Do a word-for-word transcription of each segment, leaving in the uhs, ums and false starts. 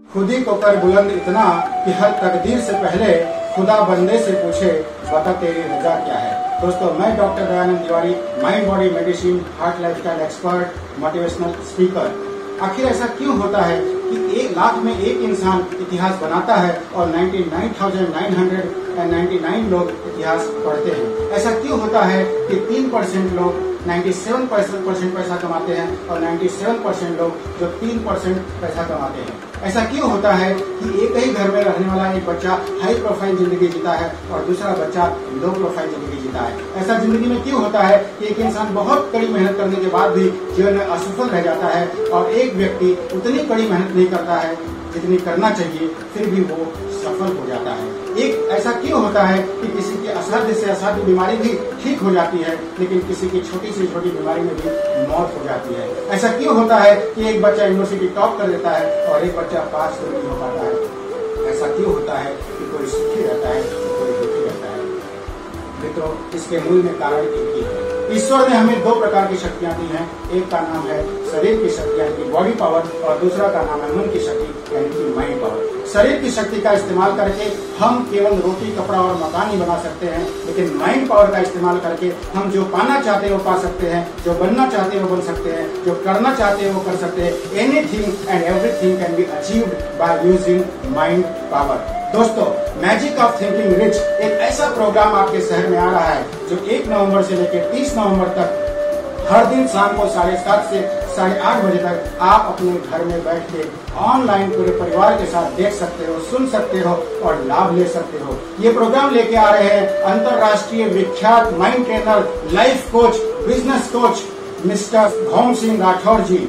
खुद ही को कर बुलंद इतना कि हर तकदीर से पहले खुदा बंदे से पूछे बता तेरी रजा क्या है। दोस्तों, मैं doctor Dayanand Tiwari, mind body medicine, heart lifestyle expert, motivational speaker. आखिर ऐसा क्यों होता है कि एक लाख में एक इंसान इतिहास बनाता है और निन्यानवे हज़ार नौ सौ निन्यानवे लोग इतिहास पढ़ते हैं? ऐसा क्यों होता है कि तीन परसेंट लोग सत्तानवे परसेंट पैसा कमाते हैं और सत्तानवे परसेंट लोग जो तीन परसेंट पैसा कमाते हैं? ऐसा क्यों होता है कि एक ही घर में रहने वाला एक बच्चा हाई प्रोफाइल जिंदगी जीता है और दूसरा बच्चा लो प्रोफाइल जिंदगी जीता है? ऐसा जिंदगी में क्यों होता है कि एक इंसान बहुत कड़ी मेहनत करने के बाद भी जीवन में असफल रह जाता है और एक व्यक्ति उतनी कड़ी मेहनत नहीं करता है जितनी करना चाहिए, फिर भी वो सफल हो जाता है? एक ऐसा क्यों होता है कि किसी की असाध्य से असाध्य बीमारी भी ठीक हो जाती है, लेकिन किसी की छोटी से छोटी बीमारी में भी मौत हो जाती है? ऐसा क्यों होता है कि एक बच्चा यूनिवर्सिटी टॉप कर देता है और एक बच्चा पास तो नहीं हो पाता है? ऐसा क्यों होता है कि कोई सुखी रहता है तो कोई दुखी रहता है? मित्रों, इसके मूल में कारण एक ही है। ईश्वर ने हमें दो प्रकार की शक्तियां दी हैं। एक का नाम है शरीर की शक्ति यानी कि बॉडी पावर, और दूसरा का नाम है मन की शक्ति यानी कि माइंड पावर। शरीर की शक्ति का इस्तेमाल करके हम केवल रोटी, कपड़ा और मकान ही बना सकते हैं, लेकिन माइंड पावर का इस्तेमाल करके हम जो पाना चाहते हैं वो पा सकते हैं, जो बनना चाहते हैं वो बन सकते हैं, जो करना चाहते हैं वो कर सकते हैं। Anything and everything can be achieved by using mind power. दोस्तों, मैजिक ऑफ थिंकिंग रिच एक ऐसा प्रोग्राम आपके शहर में आ रहा है जो एक नवंबर से लेकर तीस नवंबर तक हर दिन शाम को साढ़े सात से साढ़े आठ बजे तक आप अपने घर में बैठ के ऑनलाइन पूरे परिवार के साथ देख सकते हो, सुन सकते हो और लाभ ले सकते हो। ये प्रोग्राम लेके आ रहे हैं अंतर्राष्ट्रीय विख्यात mind trainer, life coach, business coach mister Bhaum Singh Rathore जी,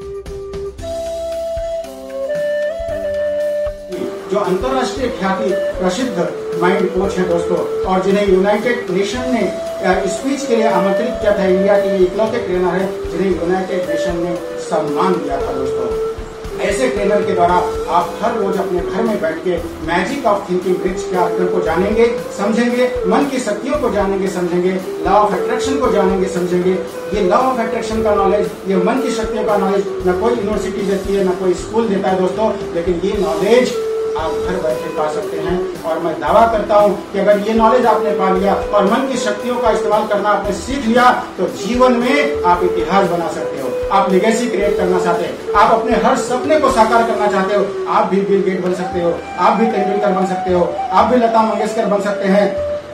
जो अंतर्राष्ट्रीय ख्याति प्रसिद्ध माइंड कोच है दोस्तों, और जिन्हें यूनाइटेड नेशन ने स्पीच के लिए आमंत्रित किया था। इंडिया के ये इकलौते ट्रेनर है जिन्हें यूनाइटेड नेशन ने सम्मान दिया था दोस्तों। ऐसे ट्रेनर के द्वारा आप हर रोज अपने घर में बैठ के मैजिक ऑफ थिंकिंग रिच के आर्गन को जानेंगे, समझेंगे, मन की शक्तियों को जानेंगे, समझेंगे, लॉ ऑफ अट्रैक्शन को जानेंगे, समझेंगे। ये लॉ ऑफ अट्रैक्शन का नॉलेज, ये मन की शक्तियों का नॉलेज न कोई यूनिवर्सिटी देती है, न कोई स्कूल देता है दोस्तों, लेकिन ये नॉलेज आप घर बैठे पा सकते हैं। और मैं दावा करता हूं कि अगर ये नॉलेज आपने पा लिया और मन की शक्तियों का इस्तेमाल करना आपने सीख लिया तो जीवन में आप इतिहास बना सकते हो। आप लेगेसी क्रिएट करना चाहते हैं, आप अपने हर सपने को साकार करना चाहते हो, आप भी बिल गेट बन सकते हो, आप भी तेंदुलकर बन सकते हो, आप भी लता मंगेशकर बन सकते हैं,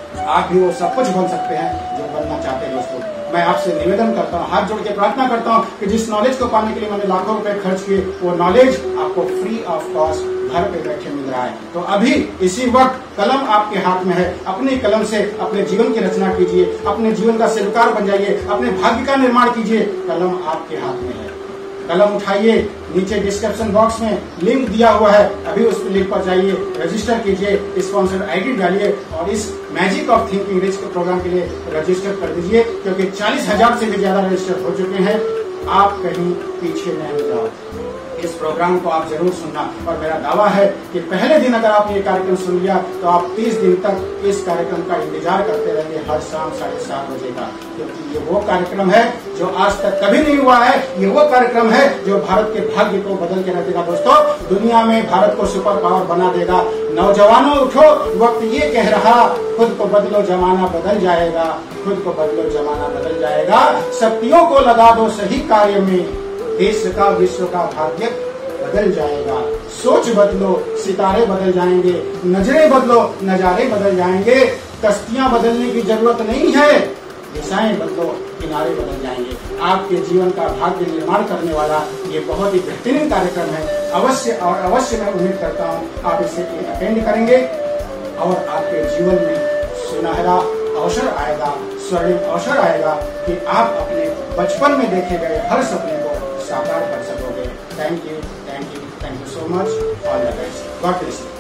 आप भी वो सब कुछ बन सकते हैं जो बनना चाहते हैं दोस्तों। मैं आपसे निवेदन करता हूँ, हाथ जोड़ के प्रार्थना करता हूँ कि जिस नॉलेज को पाने के लिए मैंने लाखों रुपए खर्च किए, वो नॉलेज आपको फ्री ऑफ कॉस्ट घर पे बैठे मिल रहा है। तो अभी इसी वक्त कलम आपके हाथ में है, अपनी कलम से अपने जीवन की रचना कीजिए, अपने जीवन का शिल्पकार बन जाइए, अपने भाग्य का निर्माण कीजिए। कलम आपके हाथ में है, कलम उठाइए। नीचे डिस्क्रिप्शन बॉक्स में लिंक दिया हुआ है, अभी उस लिंक पर जाइए, रजिस्टर कीजिए, स्पॉन्सर्ड आईडी डालिए और इस मैजिक ऑफ थिंकिंग रिच के प्रोग्राम के लिए रजिस्टर कर दीजिए, क्योंकि चालीस हजार से भी ज्यादा रजिस्टर हो चुके हैं। आप कहीं पीछे नहीं जाओ, इस प्रोग्राम को आप जरूर सुनना। और मेरा दावा है कि पहले दिन अगर आपने ये कार्यक्रम सुन लिया तो आप तीस दिन तक इस कार्यक्रम का इंतजार करते रहेंगे हर शाम साढ़े सात बजे का, क्योंकि ये वो कार्यक्रम है जो आज तक कभी नहीं हुआ है। ये वो कार्यक्रम है जो भारत के भाग्य को बदल के रख देगा दोस्तों, दुनिया में भारत को सुपर पावर बना देगा। नौजवानों उठो, वक्त ये कह रहा, खुद को बदलो जमाना बदल जाएगा, खुद को बदलो जमाना बदल जाएगा। शक्तियों को लगा दो सही कार्य में, देश का विश्व का भाग्य बदल जाएगा। सोच बदलो, सितारे बदल जाएंगे, नजरें बदलो, नजारे बदल जाएंगे। कश्तियां बदलने की जरूरत नहीं है, दिशाएं बदलो, किनारे बदल जाएंगे। आपके जीवन का भाग्य निर्माण करने वाला ये बहुत ही बेहतरीन कार्यक्रम है। अवश्य और अवश्य मैं उम्मीद करता हूँ आप इसे अटेंड करेंगे और आपके जीवन में सुनहरा अवसर आएगा, स्वर्णिम अवसर आएगा कि आप अपने बचपन में देखे गए हर सपने को साकार कर सकोगे। Thank you, thank you, thank you so much. All the best. God bless you.